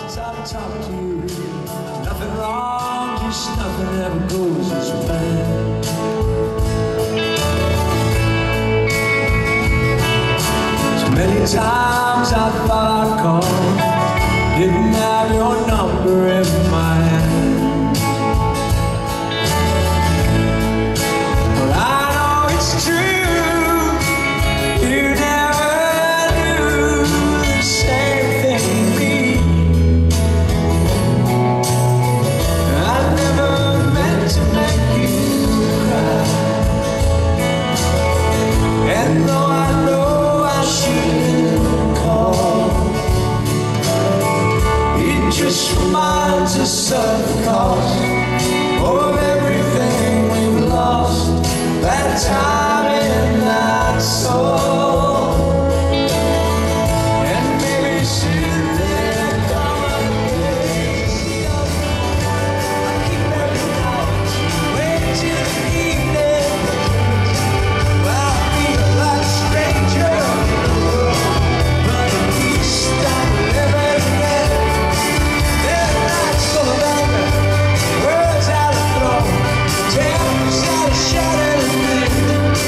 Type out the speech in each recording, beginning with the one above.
time to talk to you. There's nothing wrong, just nothing ever goes as planned. So many times I thought I'd call, didn't have your number in my hand. But I know it's true, you never knew the same thing me. I never meant to make you cry, and though I know I shouldn't call, it just reminds us of the cost of everything we've lost, that time and that soul. And maybe soon there'll come a day, I keep waiting out, wait till the evening, I feel like a stranger, but at least I'm living again. There are nights full of anger, words out of throat, tempers that are shattered.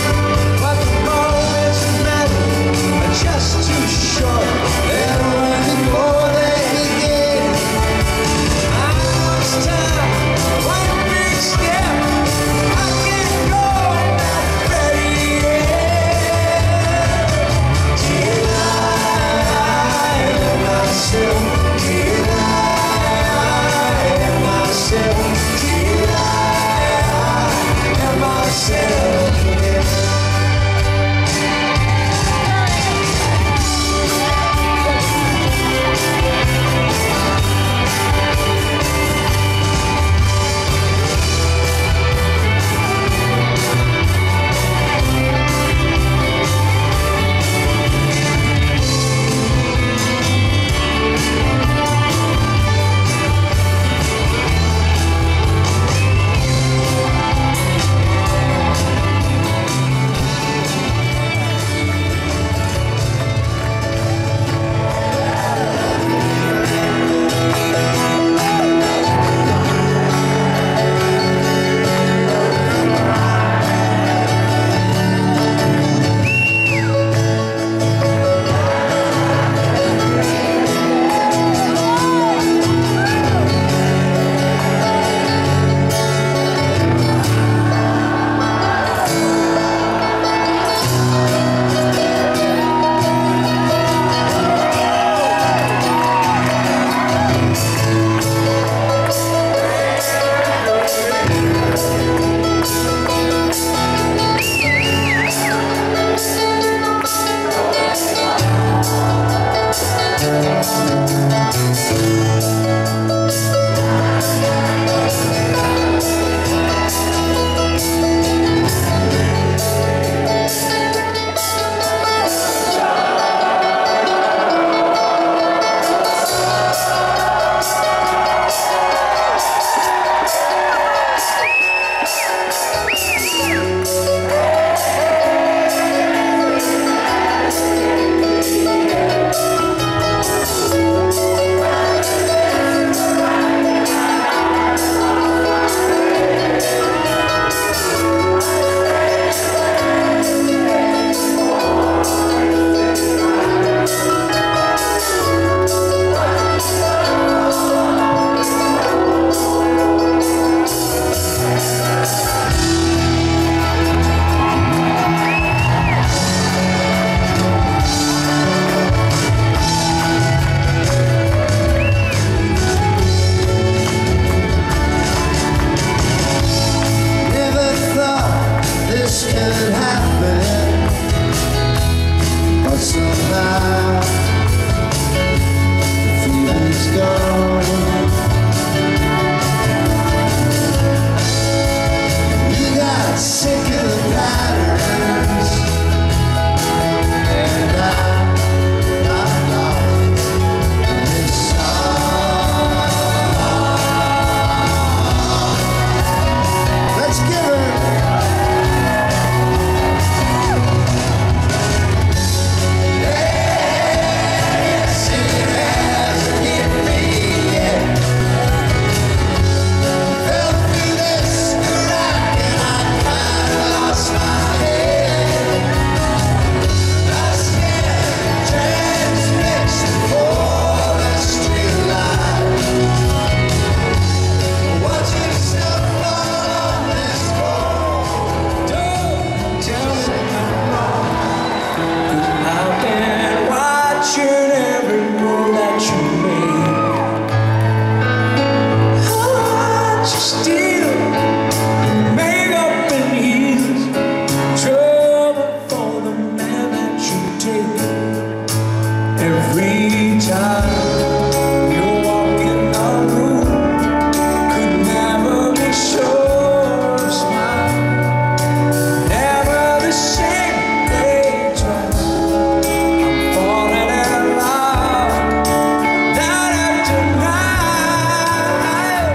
Every time you walk in the room, could never be sure of smile. Never the same they try. I'm falling in love night after night.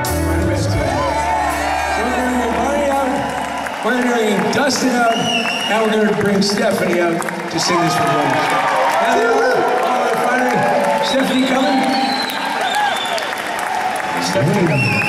So we're gonna get Dustin out. Now we're gonna bring Stephanie out to sing this for us. Stephanie coming? Stephanie coming.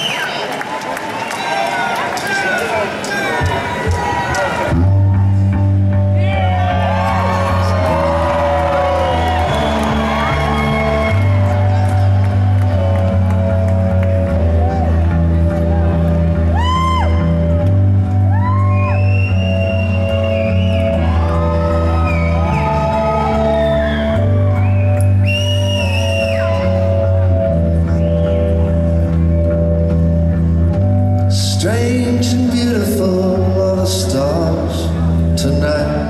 Strange and beautiful are the stars tonight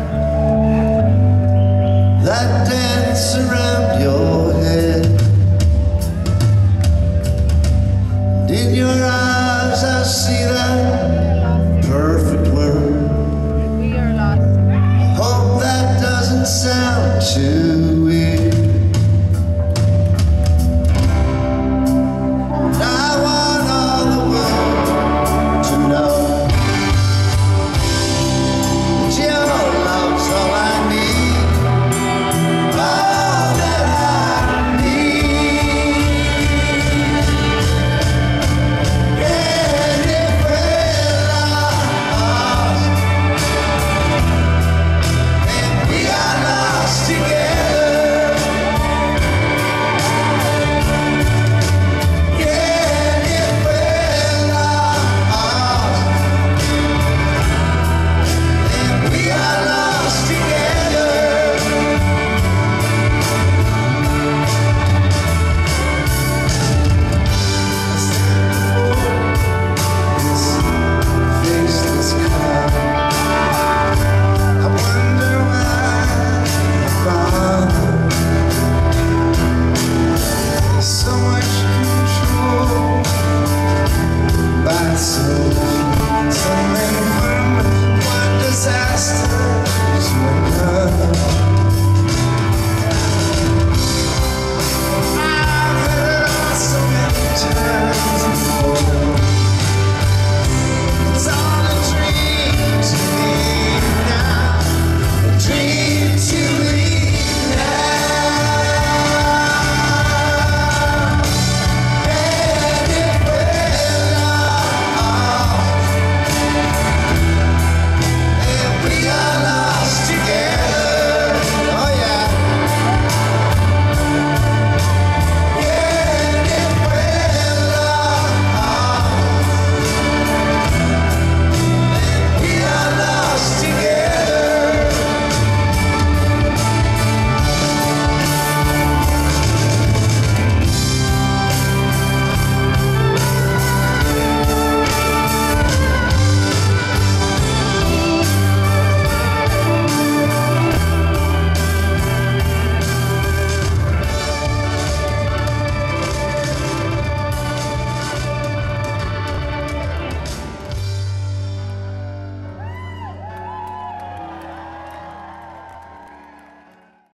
that dance around your head. And in your eyes I see that perfect word. We are lost. Hope that doesn't sound too